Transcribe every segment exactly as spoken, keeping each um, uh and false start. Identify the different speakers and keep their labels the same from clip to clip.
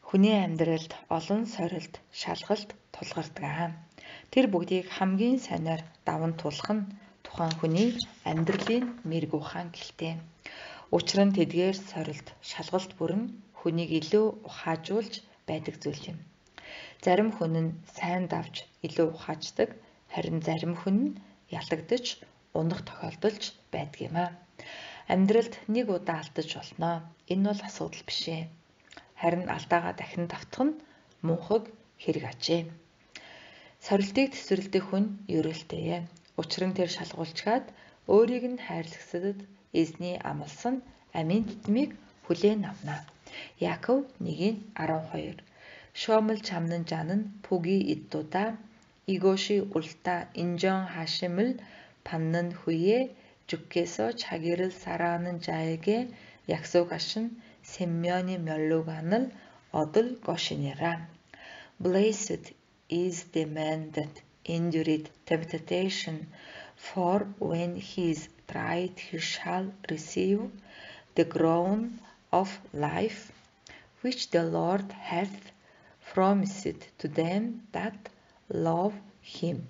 Speaker 1: Хүний амьдралд олон сорилт, шалгалт тулгардаг. Тэр бүгдийг хамгийн сайнаар даван туулах нь тухайн хүний амьдралын мэрэг ухаан гэлтэй. Учир нь тэдгээр сорилт, шалгалт бүр нь хүнийг илүү ухаажуулж байдаг зүйл юм. Зарим хүн нь сайн давж илүү ухааждаг, харин зарим хүн нь ялагдаж, унах тохиолдолж байдаг юм а. Амьдралд нэг удаа алдаж болно. Энэ бол асуудал биш ээ. Харин алдаагаа дахин давтах нь мунхаг хэрэг ажээ. Сорилтыг тэсвэрлэдэг хүн ерөөлтэй. Учир нь тэр шалгуулчгаад өөрийг нь хайрлагсадад эзний амлсан амийн тутмыг хүлээн авна. Яков нэгin арван хоёр. Шомол чамнан жанан пүги иддуда игоши улта инжон хашимл паннан хүе жүккесо чагирл сараанан жааге 약속하신 생명의 멸류관을 얻을 것이니라. Blessed is the man that endured temptation, for when he is tried he shall receive the crown of life, which the Lord hath promised to them that love him.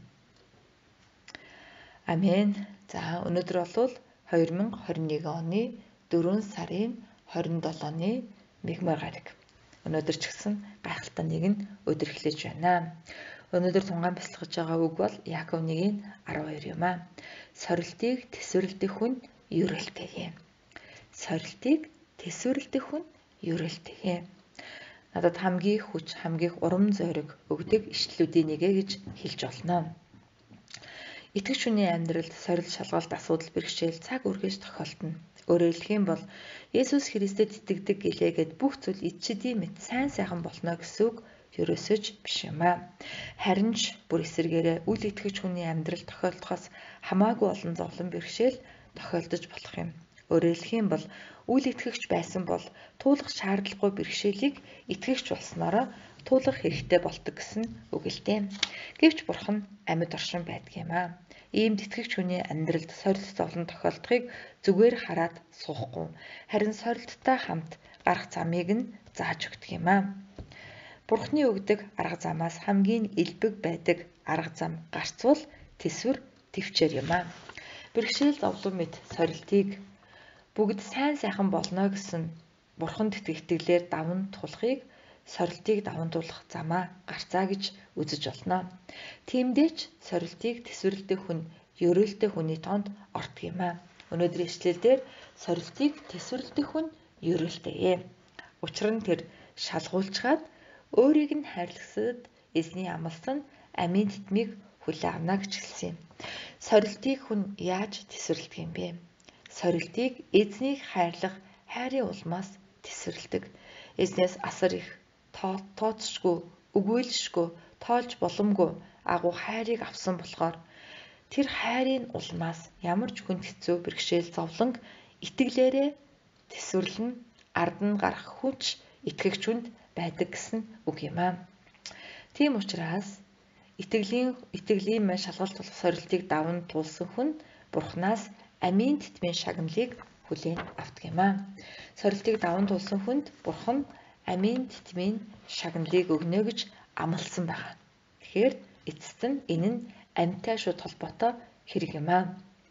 Speaker 1: Амен. За өнөөдөр бол двадцать двадцать one оны дөрвөн сарын двадцать seven-ны мигмар гараг. Өнөөдөр ч гэсэн гайхалтай нэгэн өдөр эхлэж байна. Өнөөдөр тунгаан бясалгаж байгаа үг бол Яков нэгin арван хоёр юм а. Сорилтыг тэсвэрлэдэг хүн ерөөлтэй. Сорилтыг тэсвэрлэдэг хүн ерөөлтэй. Надад хамгийн хүч, хамгийн урам зориг өгдөг ишлэлүүдийн нэгэ гэж хэлж болно. Итгэгч хүний амьдралд сорил, шалгалт, асуудал, бэрхшээл цаг үргэж тохиолдно. Өөрөөр хэлэх юм бол Есүс Христэд итгэдэг гэлээгээд бүх зүйл ичдийн мэт сайн сайхан болно гэсэн үг ерөөсөж биш юм а. Харин ч бүр эсэргээрээ үл итгэгч хүний амьдрал тохиолдохоос хамаагүй олон зовлон бэрхшээл тохиолдож болох юм. Өөрөөр хэлэх юм бол үл итгэгч байсан бол туулах шаардлагагүй бэрхшээлийг итгэгч болсноороо туулах хэрэгтэй болдог гэсэн үг л дээ. Гэвч бурхан амьд оршин байдаг юм а. Иймд итгэгч хүний амьдралд сорилт зовлон тохиолдохыг зүгээр хараад суухгүй. Харин сорилттой хамт гарах замыг нь зааж өгдөг юм а. Бурханы өгдөг арга замаас хамгийн элбэг байдаг арга зам гарцвал тэсвэр төвчээр юм а. Бэрхшээл зовлон мэт сорилтыг бүгд сайн сайхан болно гэсэн бурханд итгэлээр даван тулахыг сорилтыг даван туулах замаа гарцаа гэж үзэж болно. Тиймдээч сорилтыг тэсвэрлэдэг хүн ерөөлтэй хүний тоонд ордог юм а. Өнөөдрийн ишлэлдэр сорилтыг тэсвэрлэдэг хүн ерөөлтэй. Учир нь тэр шалгуулчгаад өөрийг нь хайрлагсад эзний амлсан амийн тутмыг хүлээн авна гэж хэлсэн юм. Сорилтыг хүн яаж тэсвэрлэдэг юм бэ? Сорилтыг эзнийг хайрлах хайрын улмаас тэсвэрлэдэг. Эзнээс асар их тооцшгүй, өгөөлшгүй, тоолж боломгүй агуу хайрыг авсан болохоор тэр хайрын улмаас ямар ч хүнд хэцүү бэрхшээл зовлон итгэлээрээ тэсвэрлэн ард нь гарах хүч итгэгч хүнд байдаг гэсэн үг юм аа. Тийм учраас итгэлийн итгэлийн мань шалгалт болох сорилтыг даван туулсан хүн бурхнаас амийн тутмын шагналыг хүлээн авдаг юм аа. Сорилтыг даван туулсан хүнд бурхан амийн тутмын шагналыг өгнө гэж амласан байна. Тэгэхээр эцэст нь энэ нь амьтай шууд холбоотой хэрэг юм аа.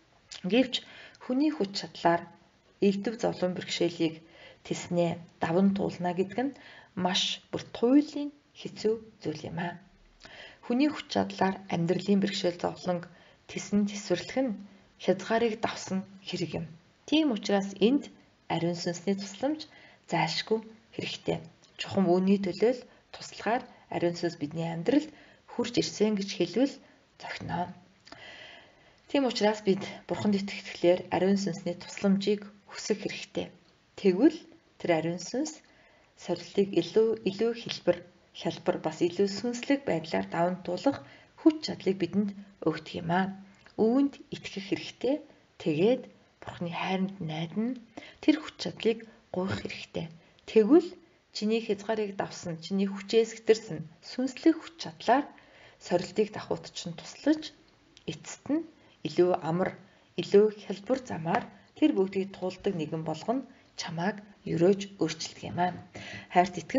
Speaker 1: Гэвч хүний хүч чадлаар элдв зовлон бэрхшээлийг тэснэ даван туулна гэдэг нь маш бүр туйлын хэцүү зүйл юм аа. Хүний хүч чадлаар амьдралын бэрхшээл зовлонг тэсэн тэсвэрлэх нь хязгаарыг давсан хэрэг юм. Тийм учраас энд ариун сүнсний тусламж зайлшгүй хэрэгтэй. Чухам үүний төлөө туслагаар ариун сүнс бидний амьдралд хурж ирсэн гэж хэлвэл зохино. Тийм учраас бид бурханд итгэхлээр ариун сүнсний тусламжийг хүсэх хэрэгтэй. Тэгвэл тэр ариун сүнс сорилтыг илүү илүү хэлбэр, хялбар бас илүү сүнслэг байдлаар даван туулах хүч чадлыг бидэнд өгдөг юм аа. Үүнд итгэх хэрэгтэй. Тэгээд бурханы хайранд найдана тэр хүч чадлыг гуйх хэрэгтэй. Тэгвэл чиний хязгаарыг давсан, чиний хүчээс гэтэрсэн сүнслэг хүч чадлаар сорилтыг давхууд чинь туслаж эцэст нь илүү амар, илүү хялбар замаар тэр бүгдийг туулдаг нэгэн болгоно чамааг өрөөж өөрчилдөг юм аа. Хайрт итгэгч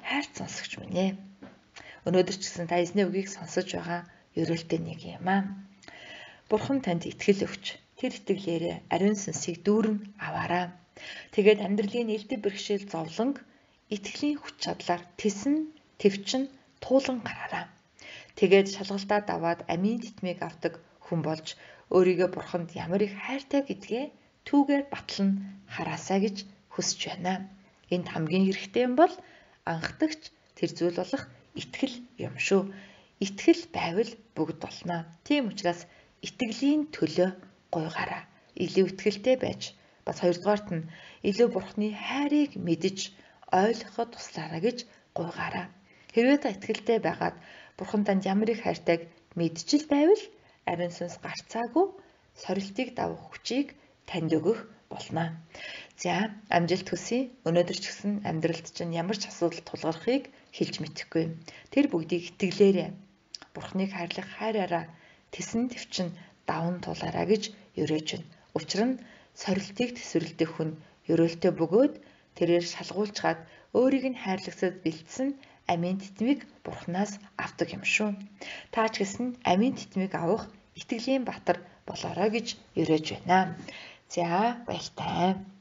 Speaker 1: хайрт сонсогч минь ээ. Өнөөдөр ч гэсэн та эзний үгийг сонсож байгаа ерөөлтэй нэг юм аа. Бурхан танд итгэл өгч тэр итгэлээрээ ариун сүнсийг дүүрэн аваарай. Тэгээд амьдралын элдв бэрхшээл зовлон итгэлийн хүч чадлаар тесэн, твчин, туулан гараарай. Тэгээд шалгалтаа даваад амийн титмийг авдаг хүн болж өөрийгөө бурханд ямар их хайртай гэдгээ түүгээр батлан хараасаа гэж хүсэж байна. Энд хамгийн хэрэгтэй юм бол анхдагч тэр зүйл болох итгэл юм шүү. Итгэл байвал бүгд болно. Тийм учраас итгэлийн төлөө гуйгаараа. Илүү итгэлтэй байж бас хоёрдугаарт нь илүү бурхны хайрыг мэдж ойлгоход туслаарай гэж гуйгаарай. Хэрвээ та итгэлтэй байгаад бурхан танд ямар их хайртайг мэдчил байвал ариун сүнс гарцаагүй сорилтыг давах хүчийг танд өгөх болно. За, амжилт хүсье. Өнөөдөр ч гэсэн амьдралд чинь ямар ч асуудал тулгархыг хэлж мэдэхгүй. Тэр бүгдийг итгэлээрээ бурхныг хайрлах хайраараа тесэн твчин даван тулаарай гэж ерөөж байна. Учир нь сорилтыг төсвөрлөдөг хүн ерөөлтөө бөгөөд тэрээр шалгуулчгаад өөрийг нь хайрлагсад бэлдсэн амийн титмийг бурхнаас авдаг юм шүү. Та ч гэсэн амийн титмийг авах итгэлийн батар болоорой гэж ерөөж байна. За, баяртай.